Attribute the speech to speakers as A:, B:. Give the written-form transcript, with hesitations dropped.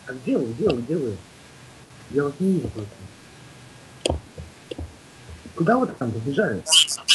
A: А где вы, где вы, где вы? Я вас не вижу просто. Куда вы там побежали?